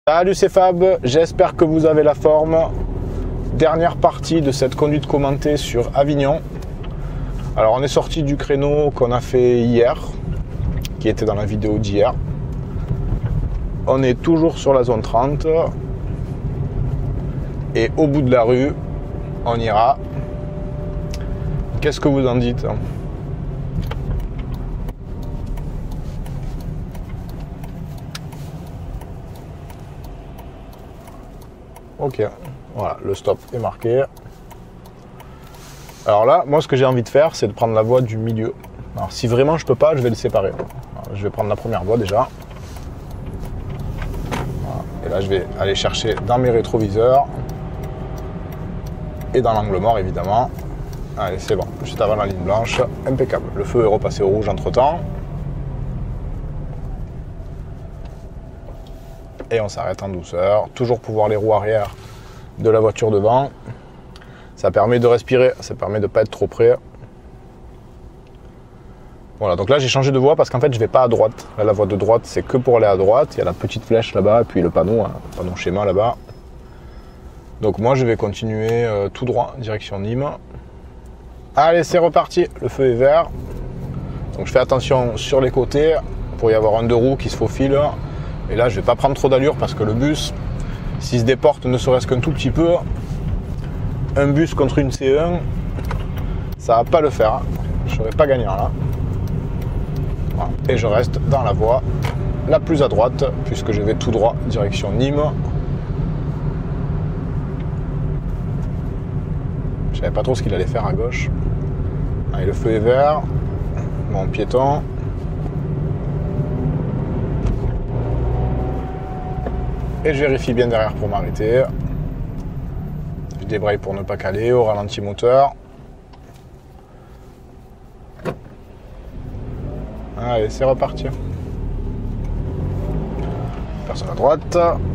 Salut, c'est Fab, j'espère que vous avez la forme. Dernière partie de cette conduite commentée sur Avignon. Alors on est sorti du créneau qu'on a fait hier, qui était dans la vidéo d'hier. On est toujours sur la zone 30. Et au bout de la rue, on ira. Qu'est-ce que vous en dites ? Ok, voilà, le stop est marqué. Alors là, moi ce que j'ai envie de faire, c'est de prendre la voie du milieu. Alors si vraiment je peux pas, je vais le séparer. Alors, je vais prendre la première voie déjà. Voilà. Et là je vais aller chercher dans mes rétroviseurs. Et dans l'angle mort évidemment. Allez, c'est bon, juste avant la ligne blanche, impeccable. Le feu est repassé au rouge entre temps. Et on s'arrête en douceur, toujours pour voir les roues arrière de la voiture devant. Ça permet de respirer, ça permet de ne pas être trop près. Voilà, donc là j'ai changé de voie parce qu'en fait je vais pas à droite. Là la voie de droite c'est que pour aller à droite, il y a la petite flèche là-bas et puis le panneau, hein, le panneau schéma là-bas. Donc moi je vais continuer tout droit, direction Nîmes. Allez, c'est reparti, le feu est vert. Donc je fais attention sur les côtés pour y avoir un deux roues qui se faufile. Et là, je vais pas prendre trop d'allure parce que le bus, s'il se déporte ne serait-ce qu'un tout petit peu, un bus contre une C1, ça va pas le faire. Je serai pas gagnant là. Voilà. Et je reste dans la voie la plus à droite puisque je vais tout droit direction Nîmes. Je savais pas trop ce qu'il allait faire à gauche. Allez, le feu est vert. Bon, piéton. Et je vérifie bien derrière pour m'arrêter. Je débraye pour ne pas caler au ralenti moteur. Allez, c'est reparti. Personne à droite.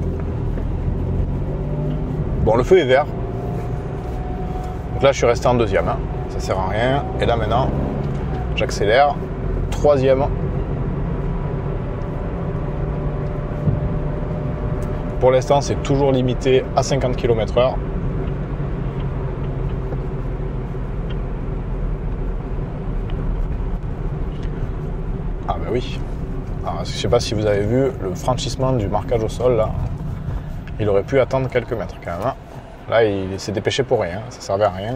Bon, le feu est vert. Donc là, je suis resté en deuxième. Hein. Ça sert à rien. Et là, maintenant, j'accélère. Troisième. Pour l'instant, c'est toujours limité à 50 km/h. Ah ben oui. Alors, je ne sais pas si vous avez vu le franchissement du marquage au sol là. Il aurait pu attendre quelques mètres quand même. Là, il s'est dépêché pour rien. Ça servait à rien.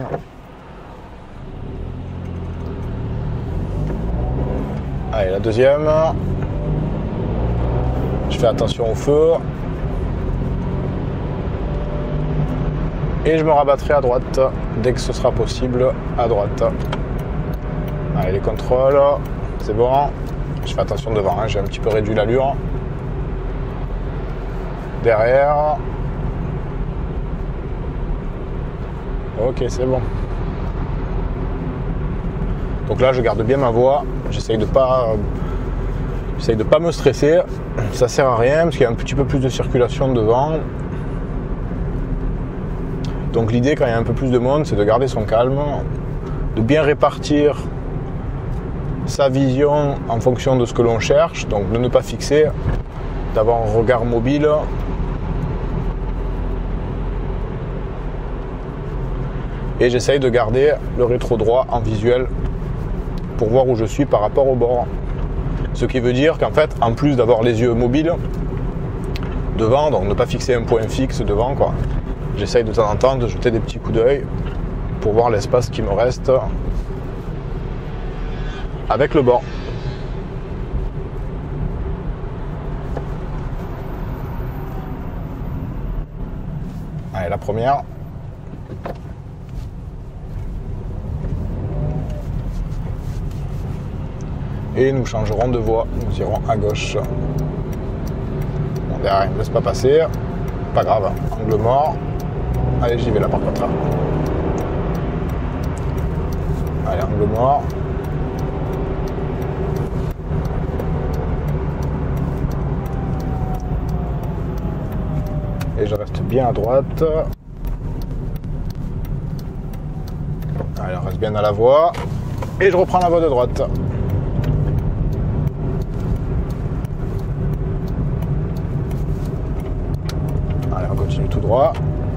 Allez, la deuxième. Je fais attention au feu. Et je me rabattrai à droite dès que ce sera possible à droite. Allez, les contrôles, c'est bon. Je fais attention devant, hein, j'ai un petit peu réduit l'allure. Derrière. Ok, c'est bon. Donc là, je garde bien ma voie. J'essaye de pas me stresser. Ça sert à rien parce qu'il y a un petit peu plus de circulation devant. Donc l'idée quand il y a un peu plus de monde, c'est de garder son calme, de bien répartir sa vision en fonction de ce que l'on cherche, donc de ne pas fixer, d'avoir un regard mobile. Et j'essaye de garder le rétro droit en visuel pour voir où je suis par rapport au bord. Ce qui veut dire qu'en fait, en plus d'avoir les yeux mobiles devant, donc ne pas fixer un point fixe devant, quoi. J'essaye de temps en temps de jeter des petits coups d'œil pour voir l'espace qui me reste avec le bord. Allez, la première. Et nous changerons de voie. Nous irons à gauche. Bon, derrière, il ne me laisse pas passer. Pas grave, angle mort. Allez, j'y vais là par contre. Allez, angle mort. Et je reste bien à droite. Allez, on reste bien dans la voie. Et je reprends la voie de droite. continue tout droit.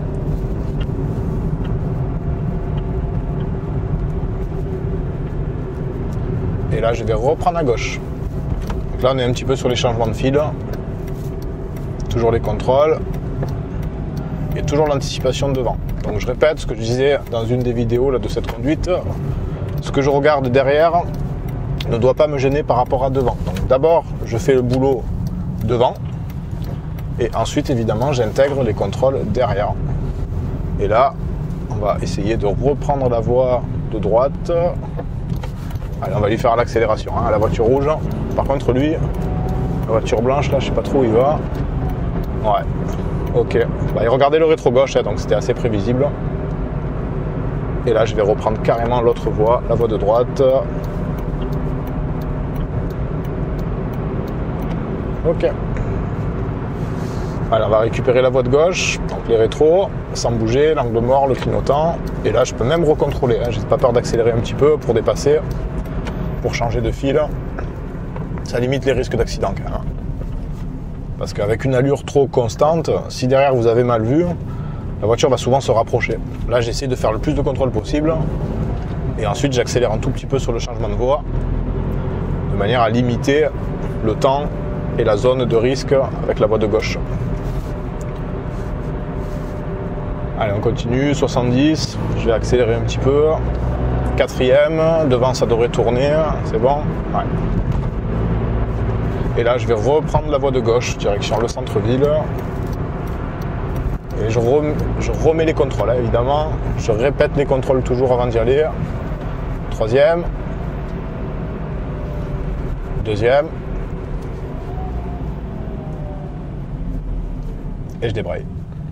Et là, je vais reprendre à gauche. Donc là, on est un petit peu sur les changements de fil. Toujours les contrôles. Et toujours l'anticipation devant. Donc je répète ce que je disais dans une des vidéos là, de cette conduite. Ce que je regarde derrière ne doit pas me gêner par rapport à devant. Donc d'abord, je fais le boulot devant. Et ensuite, évidemment, j'intègre les contrôles derrière. Et là, on va essayer de reprendre la voie de droite. Allez, on va lui faire l'accélération, hein, à la voiture rouge. Par contre, lui, la voiture blanche, là, je sais pas trop où il va. Ouais, ok. Bah, il regardait le rétro gauche, hein, donc c'était assez prévisible. Et là, je vais reprendre carrément l'autre voie, la voie de droite. Ok. Allez, on va récupérer la voie de gauche, donc les rétros, sans bouger, l'angle mort, le clignotant. Et là, je peux même recontrôler. Hein, j'ai pas peur d'accélérer un petit peu pour dépasser, pour changer de fil. Ça limite les risques d'accident quand même. Hein. Parce qu'avec une allure trop constante, si derrière vous avez mal vu, la voiture va souvent se rapprocher. Là, j'essaie de faire le plus de contrôle possible. Et ensuite, j'accélère un tout petit peu sur le changement de voie, de manière à limiter le temps et la zone de risque avec la voie de gauche. Allez, on continue, 70, je vais accélérer un petit peu. 4e, devant ça devrait tourner, c'est bon? Ouais. Et là, je vais reprendre la voie de gauche, direction le centre-ville. Et je remets les contrôles, hein, évidemment. Je répète les contrôles toujours avant d'y aller. 3e. 2e. Et je débraye.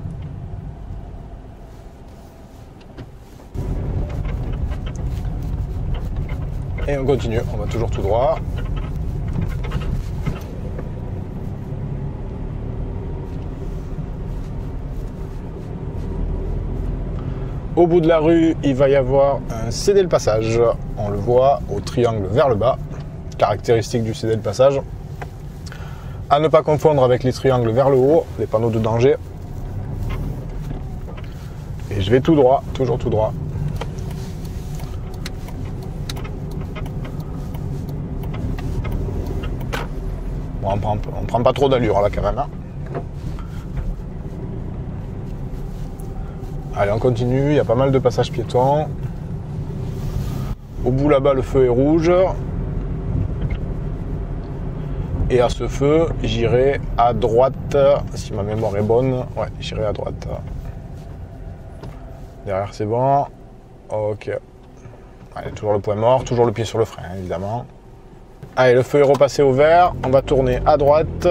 Et on continue, on va toujours tout droit. Au bout de la rue, il va y avoir un céder le passage. On le voit au triangle vers le bas, caractéristique du céder le passage. À ne pas confondre avec les triangles vers le haut, les panneaux de danger. Et je vais tout droit, toujours tout droit. Bon, on prend pas trop d'allure là quand même. Hein. Allez, on continue, il y a pas mal de passages piétons. Au bout là-bas, le feu est rouge. Et à ce feu, j'irai à droite, si ma mémoire est bonne. Ouais, j'irai à droite. Derrière, c'est bon. Ok. Allez, toujours le point mort, toujours le pied sur le frein, évidemment. Allez, le feu est repassé au vert. On va tourner à droite.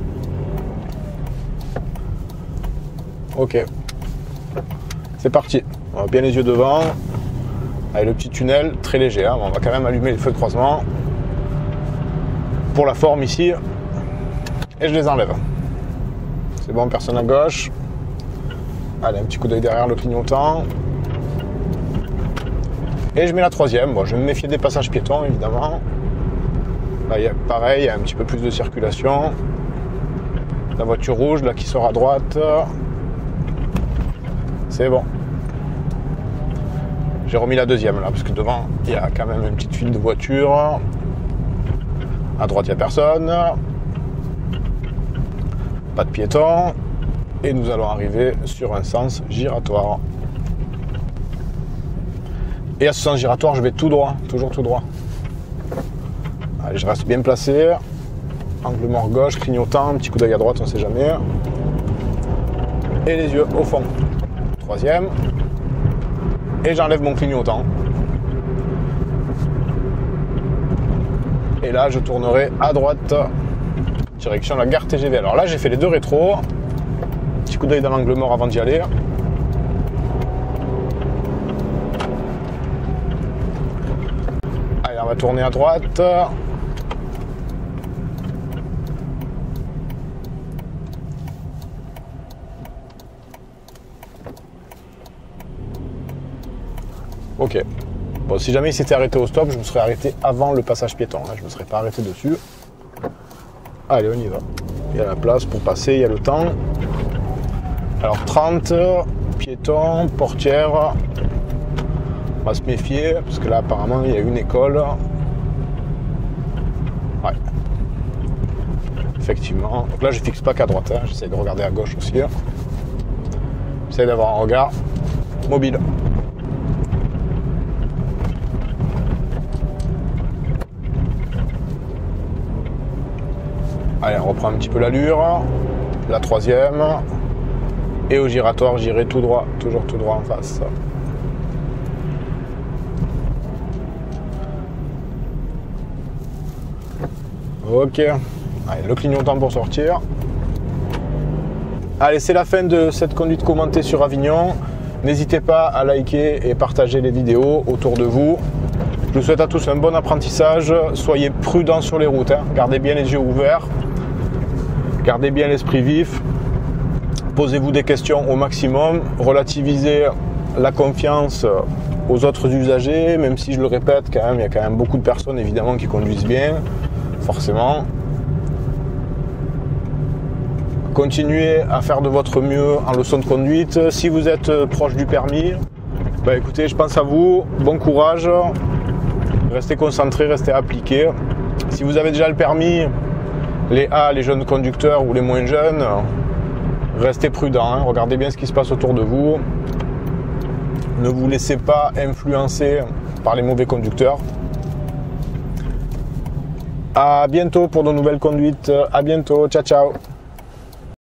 Ok. C'est parti. On va bien les yeux devant. Allez, le petit tunnel, très léger. Hein. On va quand même allumer les feux de croisement. Pour la forme ici. Et je les enlève. C'est bon, personne à gauche. Allez, un petit coup d'œil derrière le clignotant. Et je mets la 3e. Bon, je vais me méfier des passages piétons, évidemment. Là, pareil, il y a un petit peu plus de circulation. La voiture rouge, là, qui sort à droite. C'est bon. J'ai remis la 2e, là, parce que devant, il y a quand même une petite file de voitures. À droite, il n'y a personne. Pas de piétons. Et nous allons arriver sur un sens giratoire. Et à ce sens giratoire, je vais tout droit, toujours tout droit. Allez, je reste bien placé. Angle mort gauche, clignotant, un petit coup d'œil à droite, on ne sait jamais. Et les yeux au fond. 3e. Et j'enlève mon clignotant. Et là, je tournerai à droite, direction la gare TGV. Alors là, j'ai fait les deux rétros. Petit coup d'œil dans l'angle mort avant d'y aller. Allez, on va tourner à droite. Ok. Bon, si jamais il s'était arrêté au stop, je me serais arrêté avant le passage piéton. Là, je ne me serais pas arrêté dessus. Allez, on y va. Il y a la place pour passer, il y a le temps. Alors 30, piéton, portière. On va se méfier parce que là apparemment il y a une école. Ouais. Effectivement. Donc là je fixe pas qu'à droite, hein. J'essaie de regarder à gauche aussi. J'essaie d'avoir un regard mobile. Allez, on reprend un petit peu l'allure. La troisième. Et au giratoire, j'irai tout droit, toujours tout droit en face. Ok. Allez, le clignotant pour sortir. Allez, c'est la fin de cette conduite commentée sur Avignon. N'hésitez pas à liker et partager les vidéos autour de vous. Je vous souhaite à tous un bon apprentissage. Soyez prudents sur les routes, hein. Gardez bien les yeux ouverts. Gardez bien l'esprit vif. Posez-vous des questions au maximum. Relativisez la confiance aux autres usagers, même si je le répète, quand même, il y a quand même beaucoup de personnes évidemment qui conduisent bien, forcément. Continuez à faire de votre mieux en leçon de conduite. Si vous êtes proche du permis, bah écoutez, je pense à vous. Bon courage. Restez concentrés, restez appliqués. Si vous avez déjà le permis, les A, les jeunes conducteurs ou les moins jeunes, restez prudents, hein. Regardez bien ce qui se passe autour de vous. Ne vous laissez pas influencer par les mauvais conducteurs. À bientôt pour de nouvelles conduites. À bientôt. Ciao, ciao.